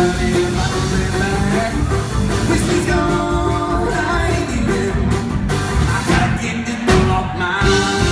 Whiskey's gone, I ain't leaving. I gotta get this bull off my mind.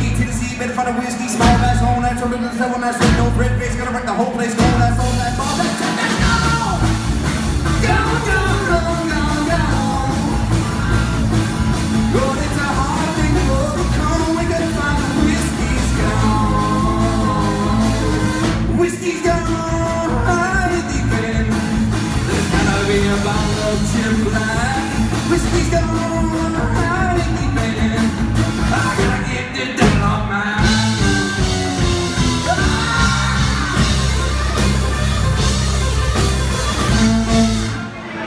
Better find a whiskey, small glass, whole natural, little seven, that's no red face, gonna wreck the whole place, go, that's all that, all that.